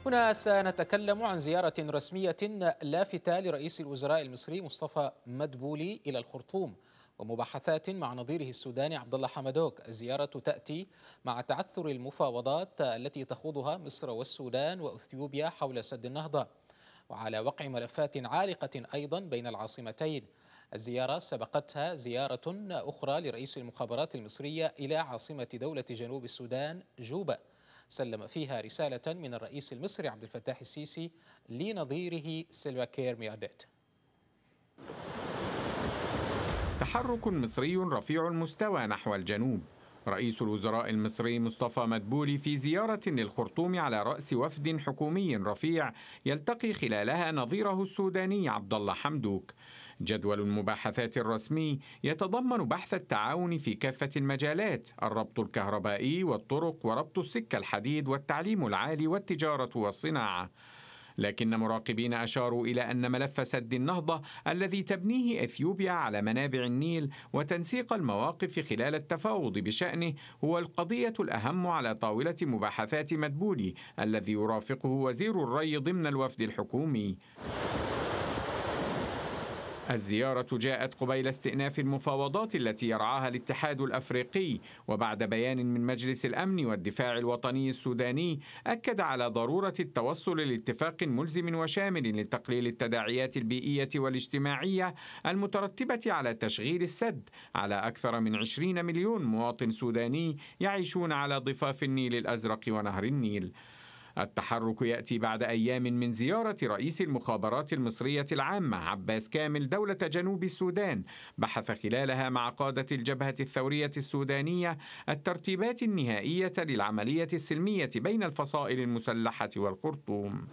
هنا سنتكلم عن زيارة رسمية لافتة لرئيس الوزراء المصري مصطفى مدبولي إلى الخرطوم ومباحثات مع نظيره السوداني عبد الله حمدوك. الزيارة تأتي مع تعثر المفاوضات التي تخوضها مصر والسودان وأثيوبيا حول سد النهضة، وعلى وقع ملفات عالقة أيضا بين العاصمتين. الزيارة سبقتها زيارة أخرى لرئيس المخابرات المصرية إلى عاصمة دولة جنوب السودان جوبا، سلم فيها رسالة من الرئيس المصري عبد الفتاح السيسي لنظيره سيلفا كير ميرديت. تحرك مصري رفيع المستوى نحو الجنوب. رئيس الوزراء المصري مصطفى مدبولي في زيارة للخرطوم على رأس وفد حكومي رفيع يلتقي خلالها نظيره السوداني عبد الله حمدوك. جدول المباحثات الرسمي يتضمن بحث التعاون في كافة المجالات: الربط الكهربائي والطرق وربط السكة الحديد والتعليم العالي والتجارة والصناعة. لكن مراقبين أشاروا إلى أن ملف سد النهضة الذي تبنيه إثيوبيا على منابع النيل وتنسيق المواقف خلال التفاوض بشأنه هو القضية الأهم على طاولة مباحثات مدبولي الذي يرافقه وزير الري ضمن الوفد الحكومي. الزيارة جاءت قبيل استئناف المفاوضات التي يرعاها الاتحاد الأفريقي، وبعد بيان من مجلس الأمن والدفاع الوطني السوداني أكد على ضرورة التوصل لاتفاق ملزم وشامل لتقليل التداعيات البيئية والاجتماعية المترتبة على تشغيل السد على أكثر من 20 مليون مواطن سوداني يعيشون على ضفاف النيل الأزرق ونهر النيل. التحرك يأتي بعد أيام من زيارة رئيس المخابرات المصرية العامة عباس كامل دولة جنوب السودان، بحث خلالها مع قادة الجبهة الثورية السودانية الترتيبات النهائية للعملية السلمية بين الفصائل المسلحة والخرطوم.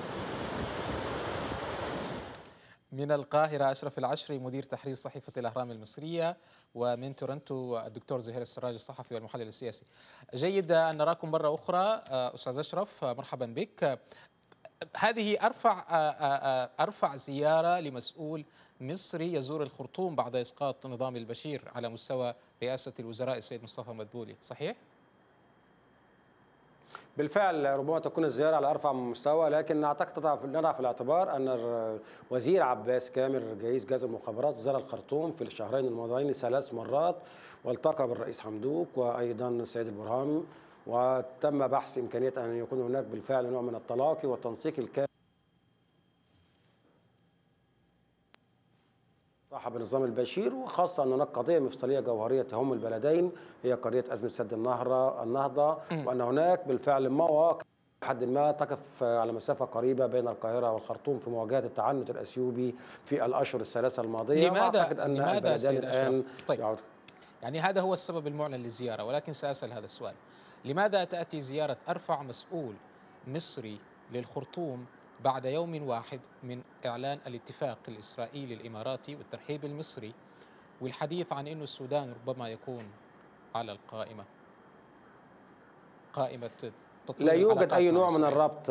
من القاهرة أشرف العشري مدير تحرير صحيفة الأهرام المصرية، ومن تورنتو الدكتور زهير السراج الصحفي والمحلل السياسي. جيد أن نراكم مرة أخرى أستاذ أشرف، مرحبا بك. هذه أرفع زيارة لمسؤول مصري يزور الخرطوم بعد إسقاط نظام البشير على مستوى رئاسة الوزراء السيد مصطفى مدبولي، صحيح؟ بالفعل ربما تكون الزيارة على أرفع من مستوى، لكن أعتقد نضع في الاعتبار أن وزير عباس كامل رئيس جهاز المخابرات زار الخرطوم في الشهرين الماضيين 3 مرات، والتقى بالرئيس حمدوك وأيضا السيد البرهامي، وتم بحث إمكانية أن يكون هناك بالفعل نوع من التلاقي والتنسيق الكامل بنظام البشير، وخاصة أن هناك قضية مفصلية جوهرية تهم البلدين هي قضية أزمة سد النهضة، وأن هناك بالفعل مواقع لحد ما تقف على مسافة قريبة بين القاهرة والخرطوم في مواجهة التعنت الأثيوبي في الأشهر ال3 الماضية. لماذا أن لماذا البلدان سيد أشرف؟ الآن طيب، يعني هذا هو السبب المعلن للزيارة، ولكن سأسأل هذا السؤال: لماذا تأتي زيارة أرفع مسؤول مصري للخرطوم بعد يوم واحد من إعلان الاتفاق الإسرائيلي الإماراتي والترحيب المصري والحديث عن أن السودان ربما يكون على قائمة لا تطوير يوجد العلاقات أي مع نوع من إسرائيل؟ الربط.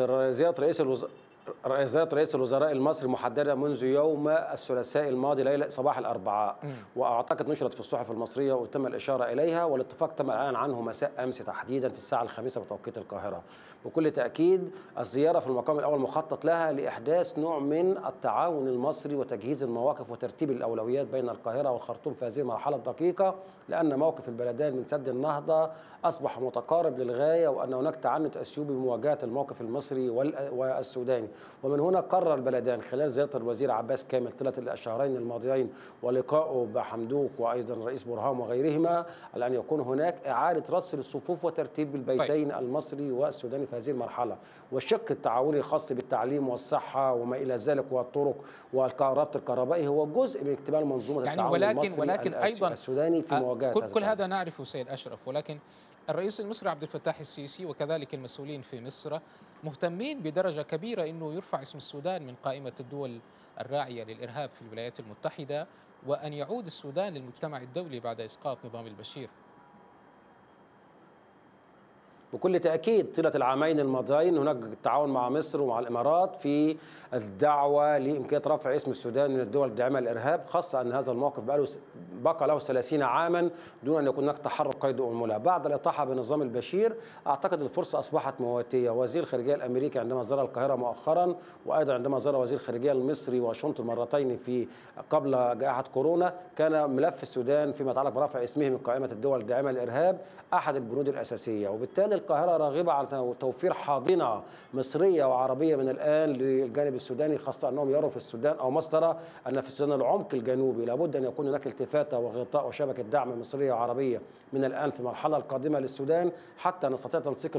زيارة رئيس الوزراء المصري محددة منذ يوم الثلاثاء الماضي ليلة صباح الأربعاء، وأعتقد نشرت في الصحف المصرية وتم الإشارة إليها، والاتفاق تم الإعلان عنه مساء أمس تحديدا في الساعة 5 بتوقيت القاهرة. بكل تأكيد الزيارة في المقام الأول مخطط لها لإحداث نوع من التعاون المصري وتجهيز المواقف وترتيب الأولويات بين القاهرة والخرطوم في هذه المرحلة الدقيقة، لأن موقف البلدين من سد النهضة أصبح متقارب للغاية، وأن هناك تعنت أثيوبي بمواجهة الموقف المصري والسوداني. ومن هنا قرر البلدان خلال زيارة الوزير عباس كامل طيلة الشهرين الماضيين ولقائه بحمدوك وأيضا الرئيس برهام وغيرهما أن يكون هناك إعادة رص للصفوف وترتيب البيتين المصري والسوداني في هذه المرحلة، والشق التعاوني الخاص بالتعليم والصحة وما إلى ذلك والطرق والربط الكهربائي هو جزء من اكتمال منظومة يعني التعاون المصري أيضا السوداني في مواجهة كل هذا نعرفه سيد أشرف، ولكن الرئيس المصري عبد الفتاح السيسي وكذلك المسؤولين في مصر مهتمين بدرجة كبيرة أنه يرفع اسم السودان من قائمة الدول الراعية للإرهاب في الولايات المتحدة، وأن يعود السودان للمجتمع الدولي بعد إسقاط نظام البشير. بكل تأكيد طيلة العامين الماضيين هناك تعاون مع مصر ومع الإمارات في الدعوة لإمكانية رفع اسم السودان من الدول الداعمة للإرهاب، خاصة أن هذا الموقف بقى له 30 عاما دون أن يكون هناك تحرك قيد أنملة. بعد الإطاحة بنظام البشير أعتقد الفرصة أصبحت مواتية. وزير الخارجية الأمريكي عندما زار القاهرة مؤخرا، وأيضا عندما زار وزير الخارجية المصري واشنطن مرتين في قبل جائحة كورونا، كان ملف السودان فيما يتعلق برفع اسمه من قائمة الدول الداعمة للإرهاب أحد البنود الأساسية. وبالتالي القاهرة راغبة على توفير حاضنة مصرية وعربية من الآن للجانب السوداني، خاصة أنهم يروا في السودان أو مصر أن في السودان العمق الجنوبي لابد أن يكون هناك التفاتة وغطاء وشبكة دعم مصرية وعربية من الآن في المرحلة القادمة للسودان، حتى نستطيع تنسيق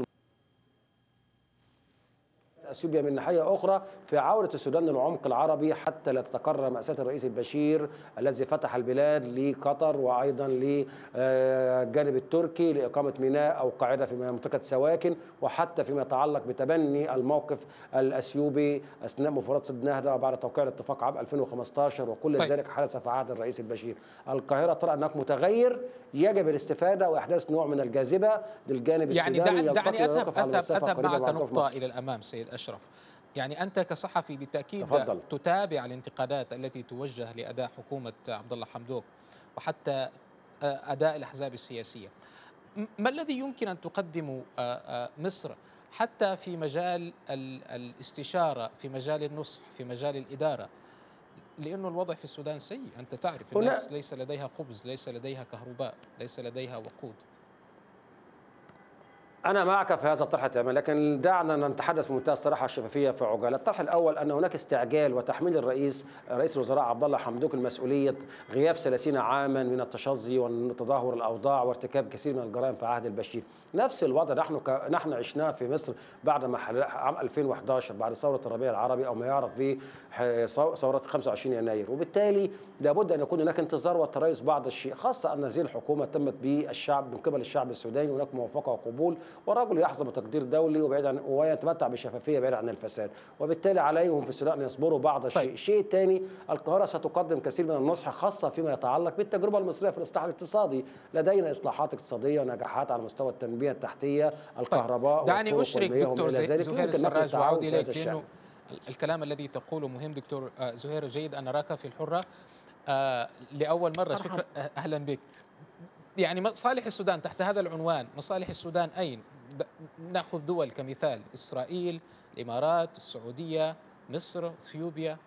اثيوبيا من ناحيه اخرى في عوده السودان للعمق العربي، حتى لا تتكرر ماساه الرئيس البشير الذي فتح البلاد لقطر وايضا للجانب التركي لاقامه ميناء او قاعده في منطقه سواكن، وحتى فيما يتعلق بتبني الموقف الاثيوبي اثناء مفاوضات سد نهضه بعد توقيع الاتفاق عام 2015، وكل ذلك حدث في عهد الرئيس البشير. القاهره ترى انك متغير يجب الاستفاده واحداث نوع من الجاذبه للجانب يعني السوداني. دعني أذهب معك نقطة إلى الأمام سيد أشرف. يعني أنت كصحفي بالتأكيد تفضل. تتابع الانتقادات التي توجه لأداء حكومة عبد الله حمدوك وحتى أداء الأحزاب السياسية. ما الذي يمكن أن تقدم مصر حتى في مجال الاستشارة، في مجال النصح، في مجال الإدارة؟ لأنه الوضع في السودان سيء، أنت تعرف الناس ليس لديها خبز، ليس لديها كهرباء، ليس لديها وقود. أنا معك في هذا الطرح تماما، لكن دعنا نتحدث بمنتهى الصراحة والشفافية في عجالة. الطرح الأول أن هناك استعجال وتحميل رئيس الوزراء عبد الله حمدوك المسؤولية غياب 30 عاما من التشظي وتدهور الأوضاع وارتكاب كثير من الجرائم في عهد البشير. نفس الوضع نحن عشناه في مصر بعد ما عام 2011 بعد ثورة الربيع العربي أو ما يعرف بثورة 25 يناير، وبالتالي لابد أن يكون هناك انتظار وتريث بعض الشيء، خاصة أن هذه الحكومة تمت بالشعب من قبل الشعب السوداني، هناك موافقة وقبول، ورجل يحظى بتقدير دولي ويتمتع بشفافيه بعيد عن الفساد، وبالتالي عليهم في السودان ان يصبروا بعض الشيء. الشيء الثاني، القاهره ستقدم كثير من النصح خاصه فيما يتعلق بالتجربه المصريه في الاصلاح الاقتصادي. لدينا اصلاحات اقتصاديه ونجاحات على مستوى التنميه التحتيه، الكهرباء، دعني اشرك دكتور زهير السراج واعود اليك، لانه الكلام الذي تقوله مهم. دكتور زهير، جيد ان نراك في الحره لاول مره. شكرا، اهلا بك. يعني مصالح السودان تحت هذا العنوان، مصالح السودان أين؟ نأخذ دول كمثال: إسرائيل، الإمارات، السعودية، مصر، إثيوبيا.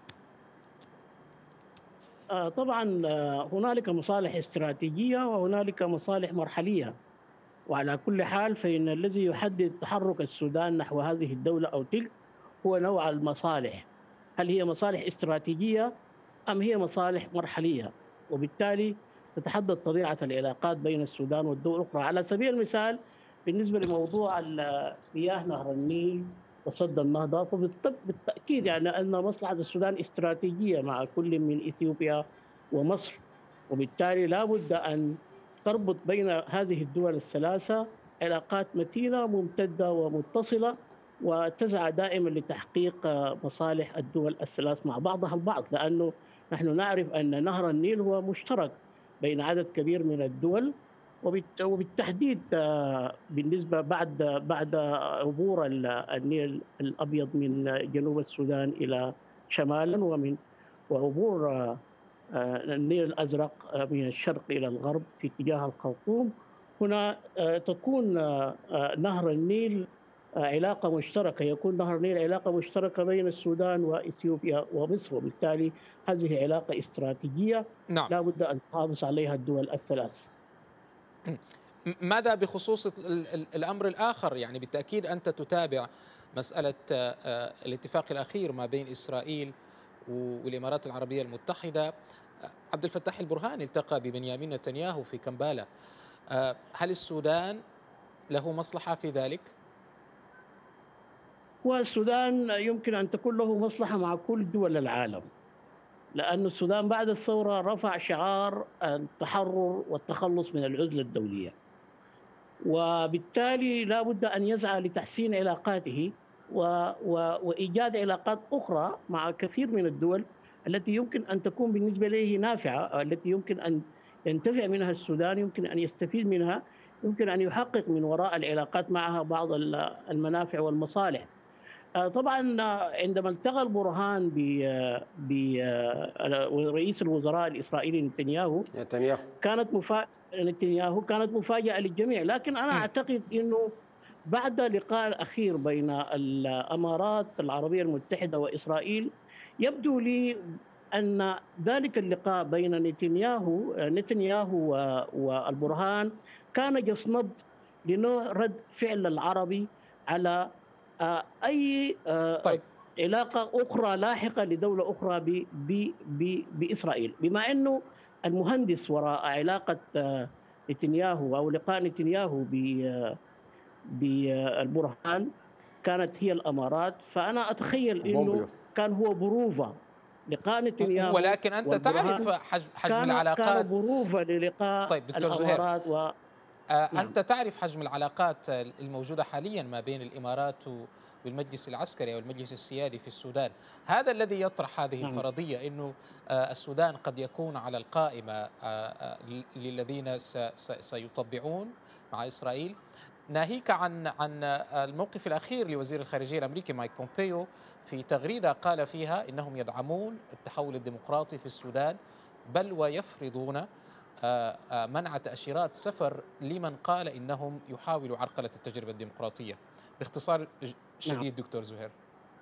طبعا هنالك مصالح استراتيجية وهنالك مصالح مرحلية، وعلى كل حال فإن الذي يحدد تحرك السودان نحو هذه الدولة أو تلك هو نوع المصالح، هل هي مصالح استراتيجية أم هي مصالح مرحلية، وبالتالي تتحدد طبيعة العلاقات بين السودان والدول الأخرى. على سبيل المثال بالنسبة لموضوع مياه نهر النيل وسد النهضة، فبالتأكيد يعني أن مصلحة السودان استراتيجية مع كل من إثيوبيا ومصر، وبالتالي لا بد أن تربط بين هذه الدول الثلاثة علاقات متينة ممتدة ومتصلة، وتسعى دائما لتحقيق مصالح الدول الثلاث مع بعضها البعض، لأنه نحن نعرف أن نهر النيل هو مشترك بين عدد كبير من الدول، وبالتحديد بالنسبة بعد عبور النيل الأبيض من جنوب السودان إلى شمالا وعبور النيل الأزرق من الشرق إلى الغرب في اتجاه الخرطوم، هنا تكون نهر النيل علاقة مشتركة، يكون نهر النيل علاقة مشتركة بين السودان وإثيوبيا ومصر، وبالتالي هذه علاقة استراتيجية لا بد أن تحافظ عليها الدول الثلاث. ماذا بخصوص الأمر الآخر؟ يعني بالتأكيد أنت تتابع مسألة الاتفاق الأخير ما بين إسرائيل والإمارات العربية المتحدة. عبد الفتاح البرهان التقى ببنيامين نتنياهو في كمبالا، هل السودان له مصلحة في ذلك؟ والسودان يمكن أن تكون له مصلحة مع كل دول العالم، لأن السودان بعد الثورة رفع شعار التحرر والتخلص من العزلة الدولية، وبالتالي لا بد أن يسعى لتحسين علاقاته وإيجاد علاقات أخرى مع كثير من الدول التي يمكن أن تكون بالنسبة له نافعة، التي يمكن أن ينتفع منها السودان، يمكن أن يستفيد منها يمكن أن يحقق من وراء العلاقات معها بعض المنافع والمصالح. طبعا عندما التقى البرهان برئيس الوزراء الإسرائيلي نتنياهو نتنياهو كانت مفاجأة للجميع، لكن أنا أعتقد أنه بعد اللقاء الأخير بين الأمارات العربية المتحدة وإسرائيل يبدو لي أن ذلك اللقاء بين نتنياهو والبرهان كان جسنبض لنوع رد فعل العربي على أي طيب. علاقة أخرى لاحقة لدولة أخرى بإسرائيل، بما أنه المهندس وراء علاقة نتنياهو أو لقاء نتنياهو بالبرهان كانت هي الأمارات، فأنا أتخيل أنه كان هو بروفة لقاء نتنياهو. ولكن أنت تعرف حجم العلاقات، كان بروفة للقاء طيب دكتور الأمارات زهير، أنت تعرف حجم العلاقات الموجودة حاليا ما بين الإمارات والمجلس العسكري أو المجلس السيادي في السودان. هذا الذي يطرح هذه الفرضية أنه السودان قد يكون على القائمة للذين سيطبعون مع إسرائيل، ناهيك عن الموقف الأخير لوزير الخارجية الأمريكي مايك بومبيو في تغريدة قال فيها إنهم يدعمون التحول الديمقراطي في السودان، بل ويفرضون منع تأشيرات سفر لمن قال إنهم يحاولوا عرقلة التجربة الديمقراطية. باختصار شديد دكتور زهير.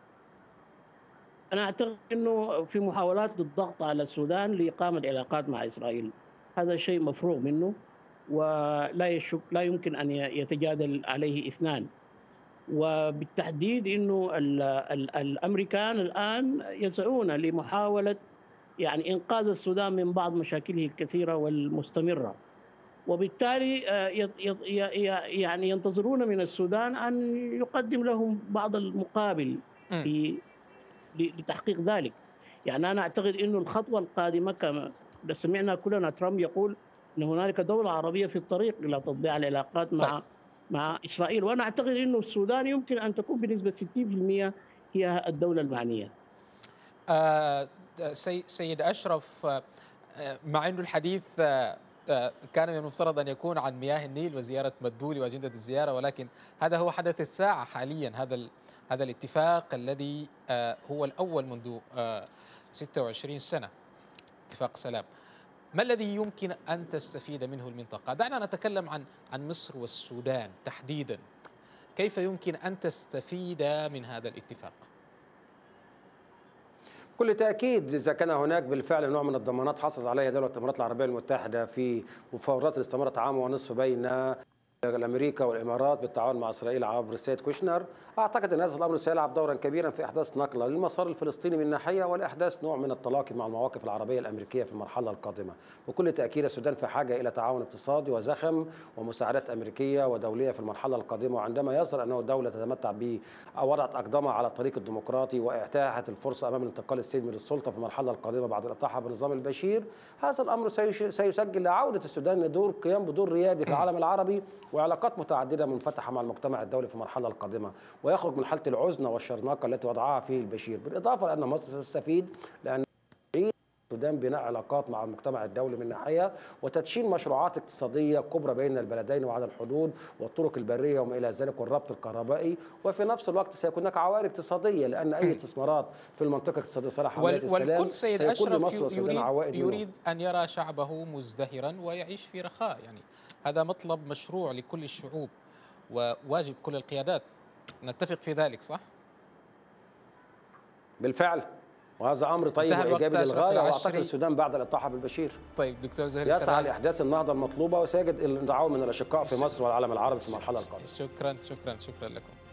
أنا أعتقد أنه في محاولات للضغط على السودان لإقامة علاقات مع إسرائيل، هذا شيء مفروغ منه لا يمكن أن يتجادل عليه اثنان، وبالتحديد أنه الأمريكان الآن يسعون لمحاولة يعني إنقاذ السودان من بعض مشاكله الكثيرة والمستمرة، وبالتالي يعني ينتظرون من السودان أن يقدم لهم بعض المقابل لتحقيق ذلك. يعني أنا أعتقد أنه الخطوة القادمة كما سمعنا كلنا ترامب يقول أن هنالك دولة عربية في الطريق إلى تطبيع العلاقات مع إسرائيل، وأنا أعتقد أنه السودان يمكن أن تكون بنسبة 60% هي الدولة المعنية. سيد أشرف، مع أنه الحديث كان من المفترض أن يكون عن مياه النيل وزيارة مدبولي وأجندة الزيارة، ولكن هذا هو حدث الساعة حاليا، هذا الاتفاق الذي هو الأول منذ 26 سنة، اتفاق سلام. ما الذي يمكن أن تستفيد منه المنطقة؟ دعنا نتكلم عن مصر والسودان تحديدا، كيف يمكن أن تستفيد من هذا الاتفاق؟ بكل تأكيد إذا كان هناك بالفعل نوع من الضمانات حصلت عليها دولة الإمارات العربية المتحدة في مفاوضات اللي استمرت عام ونصف بين أمريكا والإمارات بالتعاون مع إسرائيل عبر السيد كوشنر، أعتقد أن هذا الأمر سيلعب دورا كبيرا في إحداث نقلة للمسار الفلسطيني من ناحية، والإحداث نوع من التلاقي مع المواقف العربية الأمريكية في المرحلة القادمة. بكل تأكيد السودان في حاجة إلى تعاون اقتصادي وزخم ومساعدات أمريكية ودولية في المرحلة القادمة، وعندما يظهر أنه دولة تتمتع وضعت أقدامها على الطريق الديمقراطي وإتاحت الفرصة أمام الانتقال السلمي للسلطة في المرحلة القادمة بعد الإطاحة بنظام البشير، هذا الأمر سيسجل لعودة السودان لدور قيام بدور ريادي في العالم العربي وعلاقات متعددة منفتحة مع المجتمع الدولي في المرحلة القادمة، ويخرج من حالة العزلة والشرنقة التي وضعها فيه البشير، بالإضافة لأن مصر ستستفيد لأن السودان بناء علاقات مع المجتمع الدولي من ناحية وتدشين مشروعات اقتصادية كبرى بين البلدين وعلى الحدود والطرق البرية وما إلى ذلك والربط الكهربائي، وفي نفس الوقت سيكون هناك عوائد اقتصادية لأن أي استثمارات في المنطقة الاقتصادية صلاح حماية السلام والكل سيد أشرف يريد أن يرى شعبه مزدهرا ويعيش في رخاء، يعني هذا مطلب مشروع لكل الشعوب وواجب كل القيادات، نتفق في ذلك صح؟ بالفعل، وهذا امر طيب وايجابي للغايه، واعتقد السودان بعد الاطاحه بالبشير طيب دكتور زهير يسعى لاحداث النهضه المطلوبه وسيجد التعاون من الاشقاء في مصر والعالم العربي في المرحله القادمه. شكرا لكم.